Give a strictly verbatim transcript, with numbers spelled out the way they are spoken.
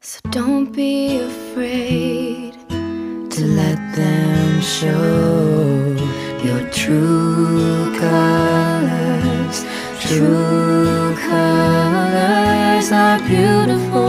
So don't be afraid to let them show your true colors. True colors are beautiful.